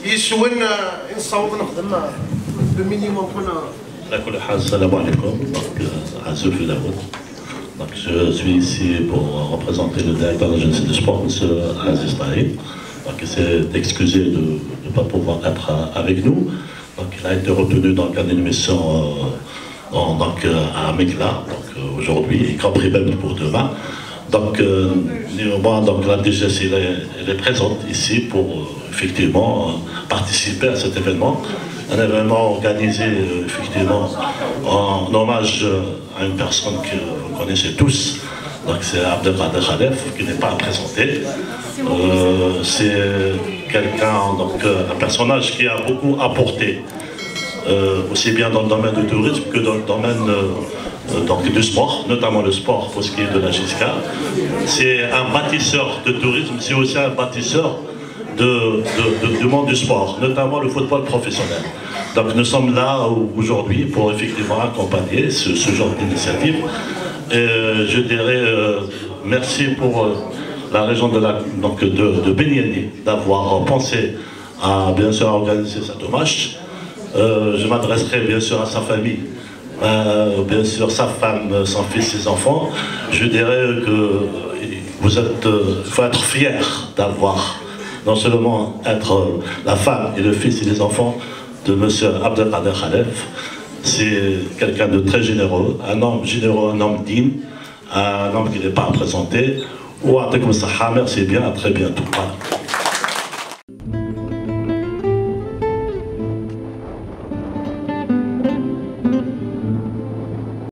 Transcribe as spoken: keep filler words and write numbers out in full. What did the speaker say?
يسوين نصوب نخدم بمينيموم كنا. على كل حال السلام عليكم. عزوف الأول. Donc je suis ici pour représenter le directeur de la jeunesse et du sport, M. Aziz Tahir. Donc il s'est excusé de ne pas pouvoir être avec nous. Donc il a été retenu dans le cadre d'une mission euh, en, donc, à Mekla, donc euh, aujourd'hui, y compris même pour demain. Donc, euh, néanmoins, donc la D G S elle est, elle est présente ici pour euh, effectivement euh, participer à cet événement. Un événement organisé euh, effectivement en hommage euh, à une personne que vous connaissez tous. Donc c'est Abdelkader Khalef qui n'est pas présenté. Euh, c'est quelqu'un, donc euh, un personnage qui a beaucoup apporté, euh, aussi bien dans le domaine du tourisme que dans le domaine euh, donc, du sport, notamment le sport pour ce qui est de la G I S C A. C'est un bâtisseur de tourisme, c'est aussi un bâtisseur de, de, de, du monde du sport, notamment le football professionnel. Donc nous sommes là aujourd'hui pour effectivement accompagner ce, ce genre d'initiative. Et je dirais euh, merci pour euh, la région de, la, donc de, de Beniani d'avoir pensé à bien sûr organiser cet hommage. Euh, je m'adresserai bien sûr à sa famille, euh, bien sûr sa femme, son fils, ses enfants. Je dirais que vous êtes, euh, faut être fier d'avoir non seulement être euh, la femme et le fils et les enfants de M. Abdelkader Khalef. C'est quelqu'un de très généreux, un homme généreux, un homme digne, un homme qui n'est pas à présenter. Ou à merci bien, à très bientôt. Voilà.